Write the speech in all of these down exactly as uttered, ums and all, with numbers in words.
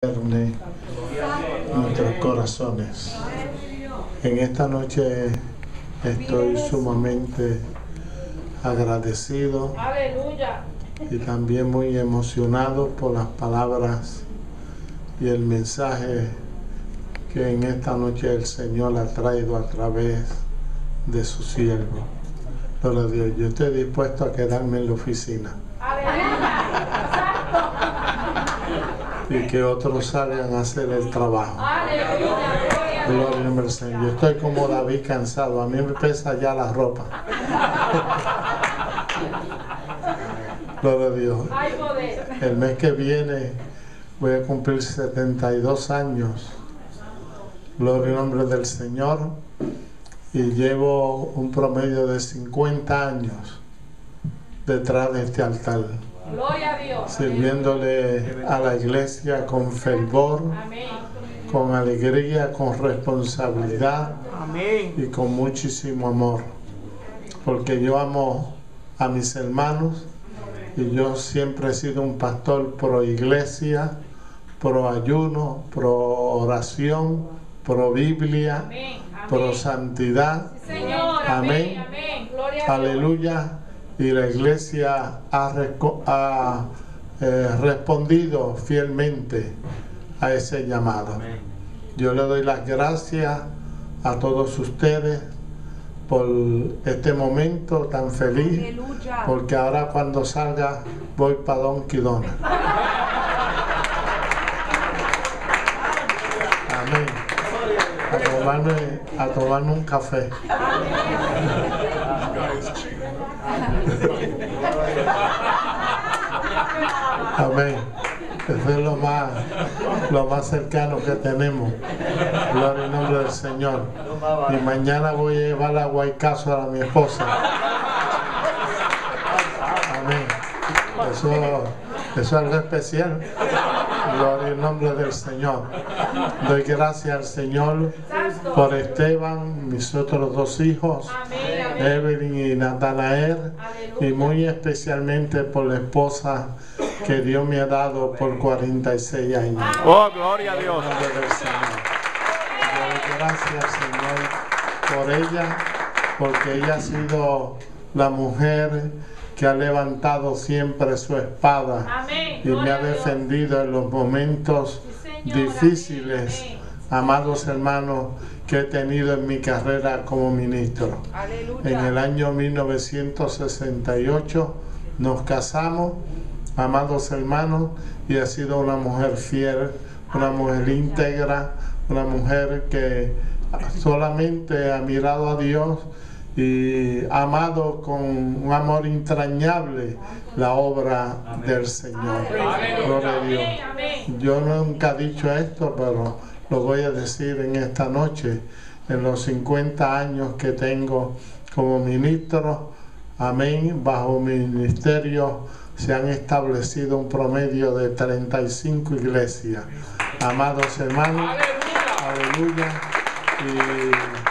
nuestros corazones. En esta noche estoy sumamente agradecido y también muy emocionado por las palabras y el mensaje que en esta noche el Señor ha traído a través de su siervo. Gloria a Dios, yo estoy dispuesto a quedarme en la oficina y que otros salgan a hacer el trabajo. Gloria al Señor. Yo estoy como David, cansado. A mí me pesa ya la ropa. Gloria a Dios. El mes que viene voy a cumplir setenta y dos años. Gloria al nombre del Señor. Y llevo un promedio de cincuenta años detrás de este altar. Gloria a Dios. Sirviéndole a la iglesia con fervor, Amén. con alegría, con responsabilidad Amén. y con muchísimo amor. Porque yo amo a mis hermanos y yo siempre he sido un pastor pro iglesia, pro ayuno, pro oración, pro Biblia, Amén. Amén. pro santidad. Sí, Señor. Amén. Amén. Amén. Gloria a Dios. Aleluya. Y la iglesia ha, ha eh, respondido fielmente a ese llamado. Amén. Yo le doy las gracias a todos ustedes por este momento tan feliz. Aleluya. Porque ahora cuando salga voy para Donkey Donut. Amén. A tomarme, a tomarme un café. Amén. Eso es lo más, lo más cercano que tenemos. Gloria al nombre del Señor. Y mañana voy a llevar a Guaycazo a mi esposa. Amén. Eso, eso es algo especial. Gloria al nombre del Señor. Doy gracias al Señor por Esteban, mis otros dos hijos, Evelyn y Natanael, y muy especialmente por la esposa que Dios me ha dado por cuarenta y seis años. Oh, gloria a Dios. En el nombre del Señor. Doy gracias, Señor, por ella, porque ella ha sido la mujer que ha levantado siempre su espada Amén. y me Gloria ha a Dios. defendido en los momentos Sí, Señor. difíciles, Amén. amados hermanos, que he tenido en mi carrera como ministro. Aleluya. En el año mil novecientos sesenta y ocho nos casamos, amados hermanos, y ha sido una mujer fiel, una mujer íntegra, una mujer que solamente ha mirado a Dios y ha amado con un amor entrañable la obra Amén. del Señor. Aleluya. Gloria a Dios. Amén, amén. Yo nunca he dicho esto, pero lo voy a decir en esta noche. En los cincuenta años que tengo como ministro, amén, bajo mi ministerio se han establecido un promedio de treinta y cinco iglesias. Amados hermanos, aleluya. Y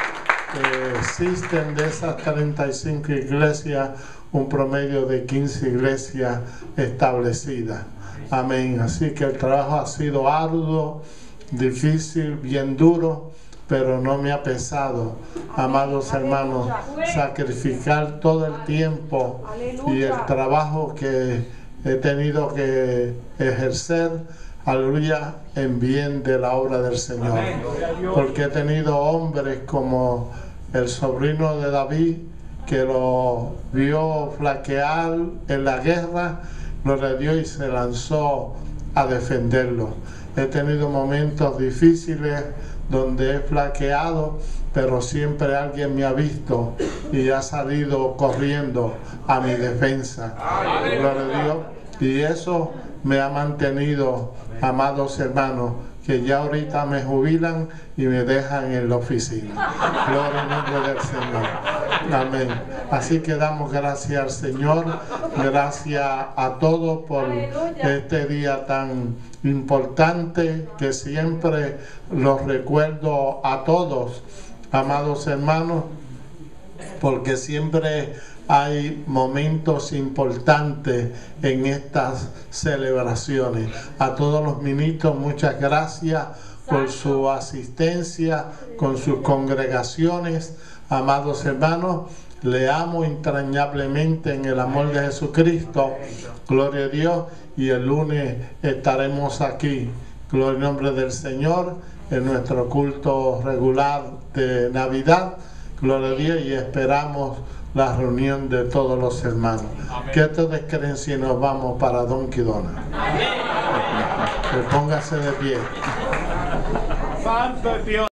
eh, existen de esas treinta y cinco iglesias un promedio de quince iglesias establecidas. Amén. Así que el trabajo ha sido arduo, difícil, bien duro, pero no me ha pesado, amados hermanos, sacrificar todo el tiempo y el trabajo que he tenido que ejercer, aleluya, en bien de la obra del Señor. Porque he tenido hombres como el sobrino de David, que lo vio flaquear en la guerra, lo redió y se lanzó a defenderlo. He tenido momentos difíciles donde he flaqueado, pero siempre alguien me ha visto y ha salido corriendo a mi defensa. Gloria a Dios. Y eso me ha mantenido, amados hermanos, que ya ahorita me jubilan y me dejan en la oficina. Gloria al nombre del Señor. Amén. Así que damos gracias al Señor, gracias a todos por este día tan importante, que siempre los recuerdo a todos, amados hermanos, porque siempre hay momentos importantes en estas celebraciones. A todos los ministros, muchas gracias por su asistencia con sus congregaciones. Amados hermanos, le amo entrañablemente en el amor de Jesucristo. Gloria a Dios. Y el lunes estaremos aquí. Gloria al nombre del Señor en nuestro culto regular de Navidad. Gloria a Dios, y esperamos la reunión de todos los hermanos. Amén. ¿Qué ustedes creen si nos vamos para Donkey Donut? Amén. Pues póngase de pie. Santo Dios.